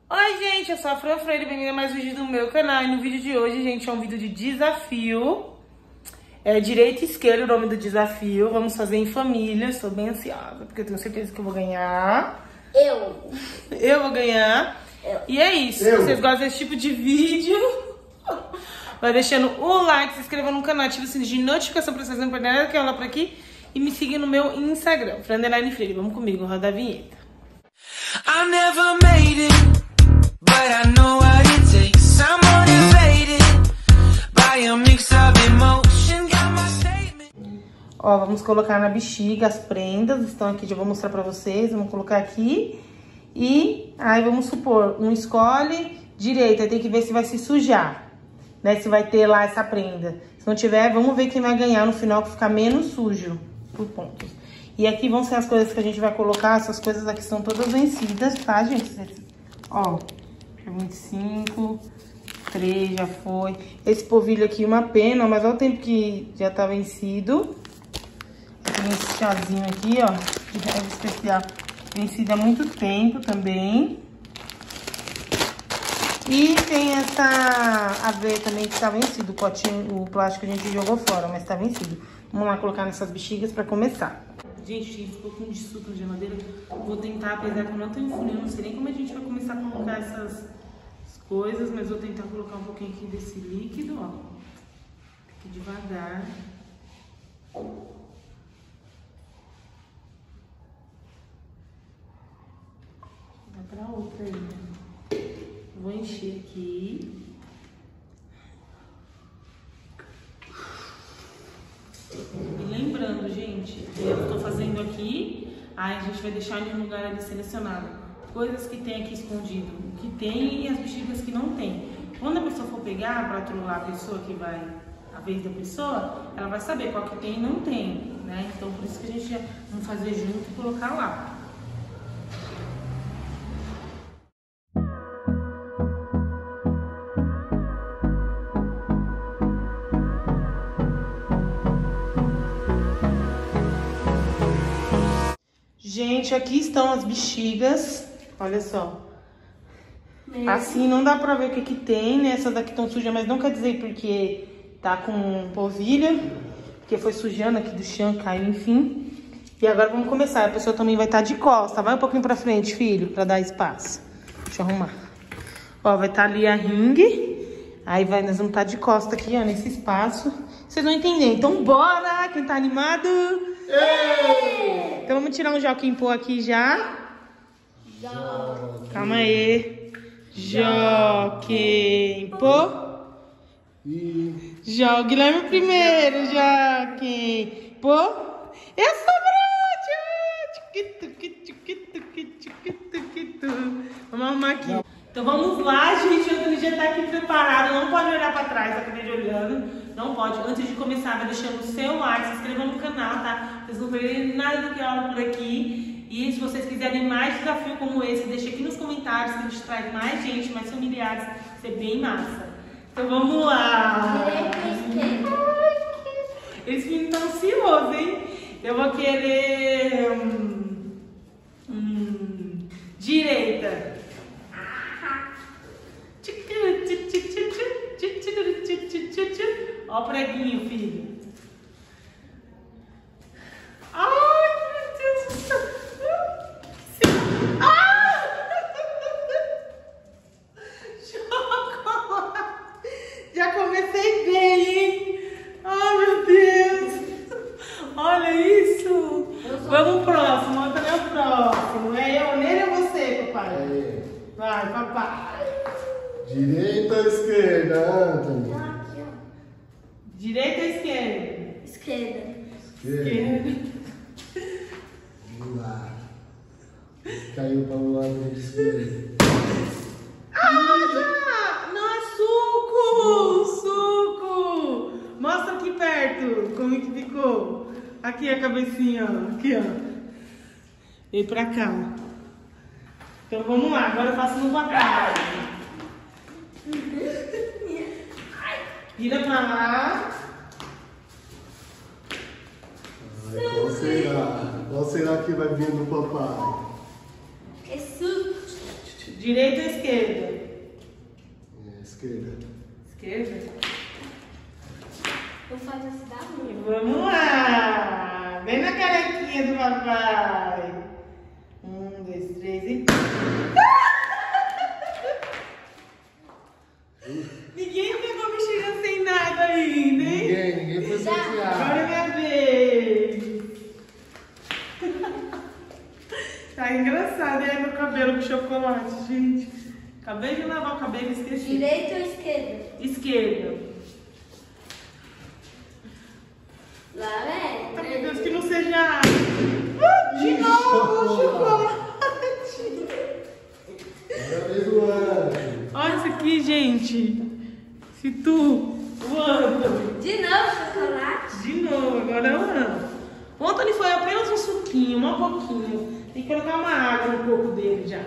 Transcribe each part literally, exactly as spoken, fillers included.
Oi, gente, eu sou a Fran Freire, bem-vinda a mais um vídeo do meu canal. E no vídeo de hoje, gente, é um vídeo de desafio. É direita e esquerda o nome do desafio. Vamos fazer em família. Estou bem ansiosa, porque eu tenho certeza que eu vou ganhar. Eu. Eu vou ganhar. Eu. E é isso. Eu. Se vocês gostam desse tipo de vídeo, vai deixando o like, se inscreva no canal, ative o sininho de notificação pra vocês não perderem nada que eu lá por aqui. E me siga no meu Instagram, Fran Freire. Vamos comigo, roda a vinheta. I never made it, but I know what it takes. I'm motivated by a mix of emotion. Got my statement. Ó, vamos colocar na bexiga as prendas. Estão aqui, já vou mostrar pra vocês. Vamos colocar aqui. E aí vamos supor, um escolhe direita. Tem que ver se vai se sujar, né? Se vai ter lá essa prenda. Se não tiver, vamos ver quem vai ganhar no final, que ficar menos sujo por pontos. E aqui vão ser as coisas que a gente vai colocar. Essas coisas aqui são todas vencidas, tá, gente? Ó, vinte e cinco, três já foi. Esse polvilho aqui, uma pena, mas olha o tempo que já tá vencido. Tem esse chazinho aqui, ó, de erva especial, vencido há muito tempo também. E tem essa aveia também que tá vencido, o potinho, o plástico a gente jogou fora, mas tá vencido. Vamos lá colocar nessas bexigas pra começar. Gente, tinha ficou com de suco na geladeira. Vou tentar, apesar que eu não tenho funil, não sei nem como a gente vai começar a colocar essas coisas, mas vou tentar colocar um pouquinho aqui desse líquido, ó. Aqui devagar. Dá pra outra aí, né? Vou encher aqui. E lembrando, gente, eu tô fazendo aqui, aí a gente vai deixar em um lugar ali selecionado. Coisas que tem aqui escondido, o que tem e as bexigas que não tem. Quando a pessoa for pegar pra trollar a pessoa que vai, a vez da pessoa, ela vai saber qual que tem e não tem, né? Então por isso que a gente vai fazer junto e colocar lá. Gente, aqui estão as bexigas, olha só. Mesmo? Assim não dá pra ver o que que tem, né? Essas daqui estão sujas, mas não quer dizer porque tá com polvilha, porque foi sujando aqui do chão, caiu, enfim. E agora vamos começar, a pessoa também vai estar de costa. Vai um pouquinho pra frente, filho, pra dar espaço. Deixa eu arrumar. Ó, vai estar ali a ringue, aí vai, nós vamos estar de costa aqui, ó, nesse espaço. Vocês vão entender, então bora! Quem tá animado? Ei! Então vamos tirar um joquinho pô aqui já. Joque. Calma aí. Joquinho pô. Jogue Guilherme primeiro, Joquinho pô. Eu sou Vamos arrumar aqui. Então vamos lá, gente. O Antônio já tá aqui preparado. Não pode olhar pra trás, tá aqui olhando. Não pode. Antes de começar, vai deixando o seu like, se inscreva no canal, tá? Vocês não perderem nada do que rola por aqui. E se vocês quiserem mais desafio como esse, deixa aqui nos comentários que a gente traz mais gente, mais familiares. Vai ser bem massa. Então vamos lá. Esse menino tá ansioso, hein? Eu vou querer... Hum, hum, direita. Ó o preguinho, filho. Ai, meu Deus do céu. Ah! Chocolate. Já comecei bem, hein? Ai, meu Deus. Olha isso. Vamos pro próximo. Olha também o próximo. É eu, nele ou você, papai? É. Vai, papai. Direita ou esquerda, Antônio? Direita ou esquerda? Esquerda. Esquerda. Vamos lá. Caiu para o lado esquerdo. Ah, já! Não é suco! Suco! Mostra aqui perto como é que ficou. Aqui a cabecinha, ó. Aqui, ó. Vem pra cá. Então vamos lá, agora eu faço no papel. Vira pra lá. Ai, qual será? Qual será que vai vir do papai? É suco. Direita ou esquerda? É, esquerda. Esquerda. Vou fazer esse da rua. Vamos lá. Vem na carequinha do papai. Um, dois, três e... Ninguém pegou a bexiga sem nada ainda, hein? Ninguém, ninguém foi sorteado. Agora é minha vez. Tá engraçado, é meu cabelo com chocolate, gente. Acabei de lavar o cabelo e esqueci. Direita ou esquerda? Esquerda. Lá vem. Ai, meu Deus, que não seja água. Ah, de novo o chocolate. Agora vez do ano. Olha isso aqui, gente. Se tu, o Anthony. De novo chocolate? De novo, agora é o Anthony. O Anthony foi apenas um suquinho, um pouquinho. Tem que colocar uma água no corpo dele já.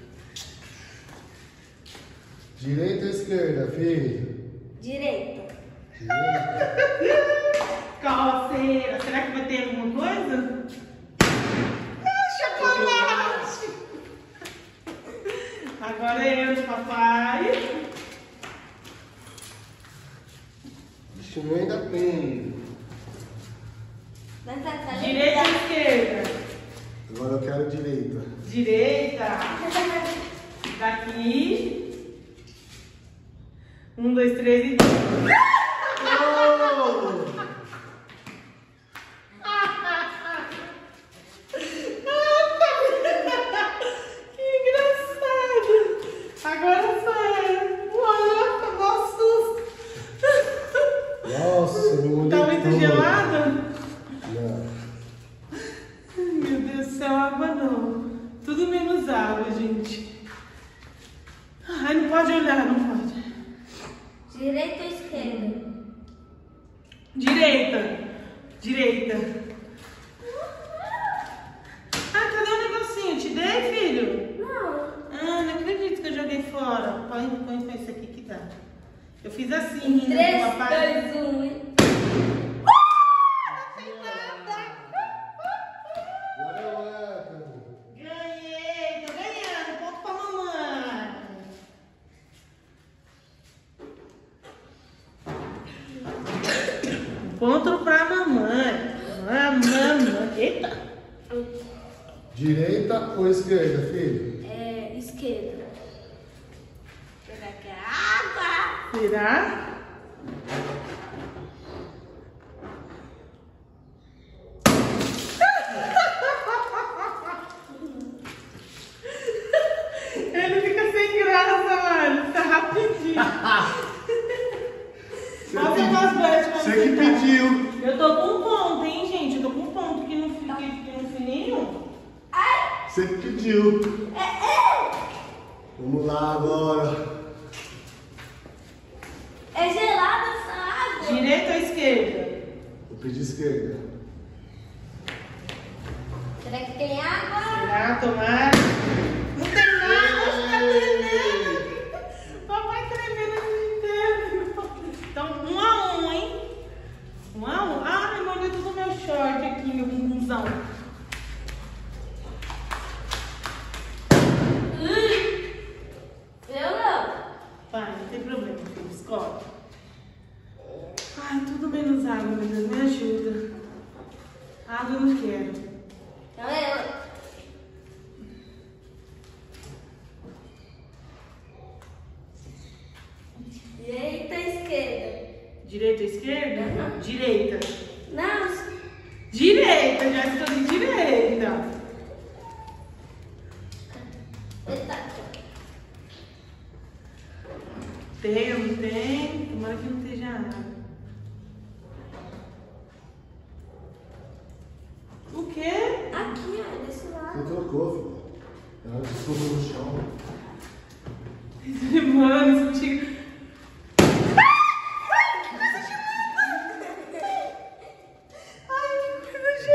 Direita ou esquerda, filho? Direita. Direita. Calceira. Será que vai ter alguma coisa? Ah, chocolate! Agora é eu de papai. Bichinho ainda tem. Mas tá tá Direita ou esquerda? Agora eu quero direita. Direita. Daqui. Um, dois, três e... Oh! Que engraçado! Agora sai! Olha, mó susto! Nossa, meu mundo Tá muito gelado? Não. Ai, meu Deus do céu, água não. Tudo menos água, gente. Ai, não pode olhar, não pode. Direita ou esquerda? Direita. Direita. Ah, cadê o negocinho? Te dei, filho? Não. Ah, não acredito que eu joguei fora. Põe, põe, põe isso aqui que dá. Eu fiz assim, rindo três, com o papai. dois, um, hein? Agora é o Anthony. Ganhei, tô ganhando. Ponto pra mamãe. Ponto pra mamãe. Mamãe. Eita. Direita ou esquerda, filho? É, esquerda. Vou pegar aqui a água. Será? Ele fica sem graça, mano. Tá rapidinho. Mostra mais baixo pra Você que ficar. pediu. Eu tô com um ponto, hein, gente? Eu tô com um ponto que não, fi- que, que não fininho. Você que pediu. Vamos lá agora. É gelada essa água. Direita ou esquerda? Eu pedi esquerda. Será que tem água? Será? Tomara. Não tem nada, tá tremendo. Papai tremendo o dia inteiro. Então, um a um, hein? Um a um. Ah, me molhou tudo meu short aqui, meu bumbumzão. Eu não. Vai, não tem problema, filho. Escolhe. Ai, tudo menos água, meu Deus. Me ajuda. Água eu não quero. Então eu. Direita, esquerda. Direita ou esquerda? Uhum. Direita. Não. Direita, já estou de direita. Eita. Tem ou não tem? Tomara que não esteja água. O quê? Aqui, ó, desse Você lado. trocou, filho. Ela desculpa no chão. Mano, isso chega. Ai, que coisa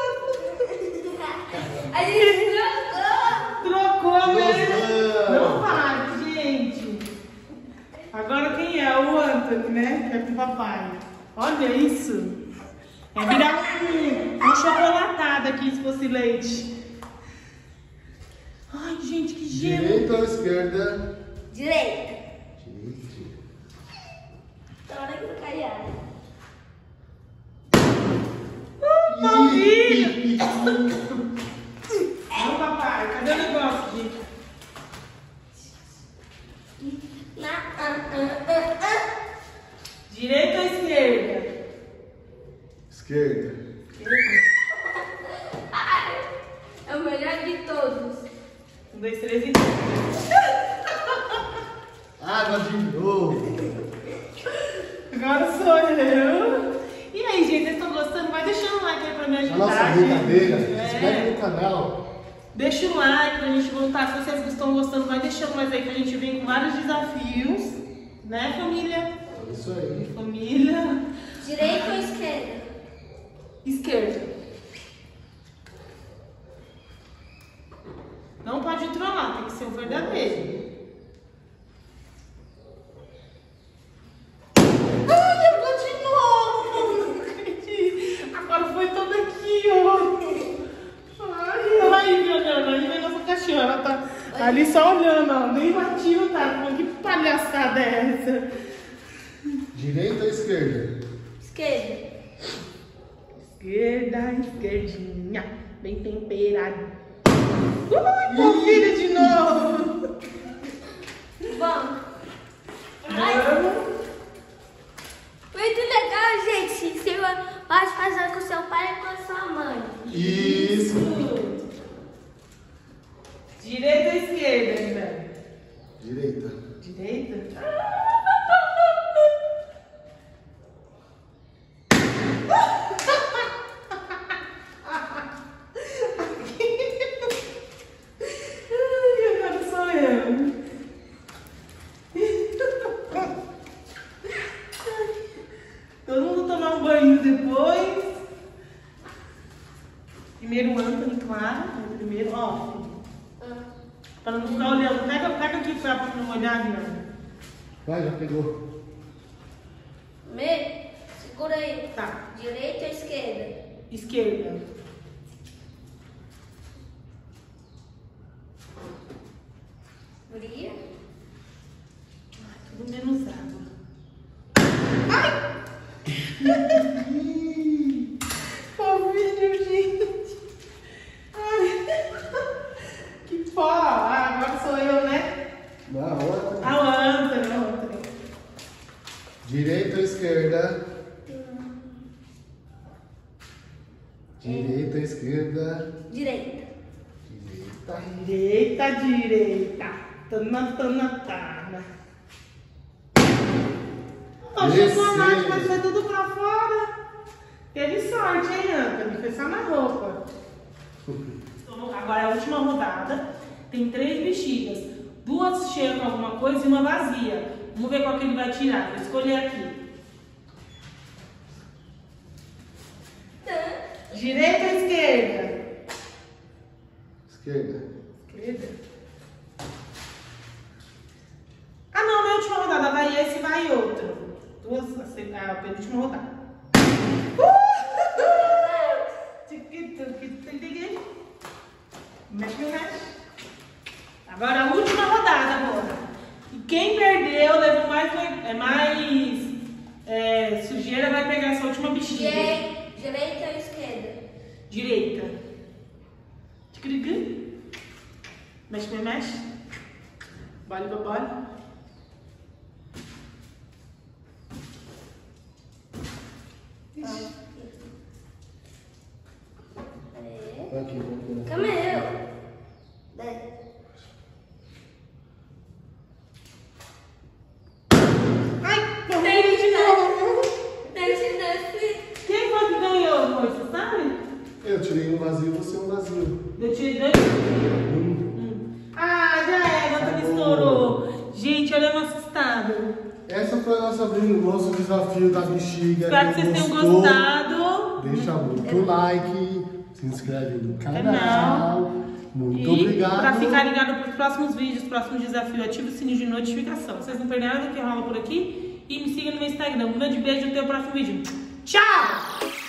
gelada. A gente trocou. Trocou mesmo. Trocou. Não vale, gente. Agora quem é? O Anthony, né? Que é com o papai. Olha isso. É virar um, um chocolatado aqui se fosse leite. Ai, gente, que Direita ou esquerda? Direita. Direita. Tá hora que eu caí. Palminho! Não, papai, cadê o negócio, gente? Na, ah, ah, ah, ah. Direita ou esquerda? Esquerda. É o melhor de todos. Um, dois, três e... Água de novo. Agora sou eu. E aí, gente, vocês estão gostando? Vai deixando um like aí pra me A ajudar. nossa gente. brincadeira. É. Se inscreve no canal. Deixa o like pra gente voltar. Se vocês estão gostando, vai deixando mais aí que a gente vem com vários desafios. Né, família? É isso aí. Família. Direita ou esquerda? Esquerda. Não pode trollar, tem que ser o verdadeiro. Ai, errou de novo! Não acredito. Agora foi toda aqui, ó. Ai, ai, minha Ana, aí vem nossa cachorra. Ela tá ali só olhando, ó. Nem batido, tá? Que palhaçada é essa? Direita ou esquerda? Esquerda. Esquerda, esquerdinha, bem temperada. Ui, polvilho de novo! Bom. Ai, Vamos. muito legal, gente. Você pode fazer com seu pai e com sua mãe. Isso. Direita ou esquerda, Guilherme? Direita. Direita? Ai, agora sou eu. Todo mundo tomar um banho depois. Primeiro o Anthony, claro. Primeiro, ó. Para não ficar olhando. Pega, pega aqui pra não olhar, Guilherme. Vai, já pegou. Me, segura aí. Tá. Direita ou esquerda? Esquerda. Guria. Ai, tudo menos água. Polvilho, gente. Ai. Que pó. Ah, agora sou eu, né? Na outra. A outra, a outra. Direita ou esquerda? Direita ou esquerda? Direita. Direita. Direita, direita. Tana, tana, tana. Oh, chocolate, mas foi tudo pra fora. Teve sorte, hein, Anthony? Foi só na roupa. Então, agora é a última rodada. Tem três bexigas. Duas cheias com alguma coisa e uma vazia. Vamos ver qual que ele vai tirar. Vou escolher aqui. Direita ou esquerda? Esquerda. Esquerda. Ah, não, não é a última rodada. Vai esse e vai outro. Duas, a penúltima rodada. Mexe, mexe. Agora a última rodada, agora. E quem perdeu, levou mais, é mais é, sujeira, vai pegar essa última bexiga. Direi- Direita ou esquerda? Direita. Ticuricu. Mexe, mexe, mexe. Bole, bole, bole. É. Aqui, vamos ver. Calma aí, eu. Dez. Ai, tomei de novo. Dez, dez. Quem foi que ganhou, amor? Você sabe? Eu tirei um vazio, você um vazio. Eu tirei dois. Hum. Ah, já é, agora me estourou. Gente, olha eu assustado. Essa foi a nossa, o nosso desafio da bexiga. Espero que vocês tenham Gostou? gostado. Deixa muito like, se inscreve no canal. Canal. Muito E obrigado. para ficar ligado para os próximos vídeos, próximos desafios, ative o sininho de notificação. Vocês não perderem nada do que rola por aqui. E me siga no meu Instagram. Um grande beijo e até o próximo vídeo. Tchau!